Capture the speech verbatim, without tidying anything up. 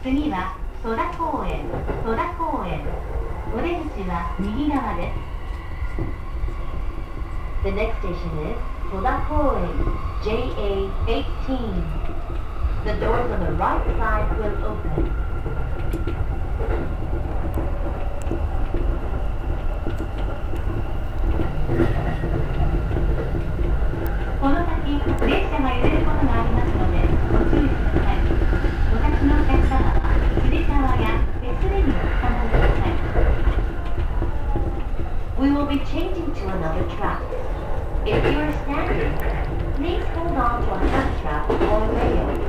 次は戸田公園、戸田公園。お出口は右側です。The next station is Toda Koen, J A eighteen. The doors on the right side will open. この先、列車が揺れることがありますので、ご注意ください。お立ちのお客様は、つり革や手すりにおつかまりください。We will be changing to another track. If you are standing, please hold on to a hand strap or rail.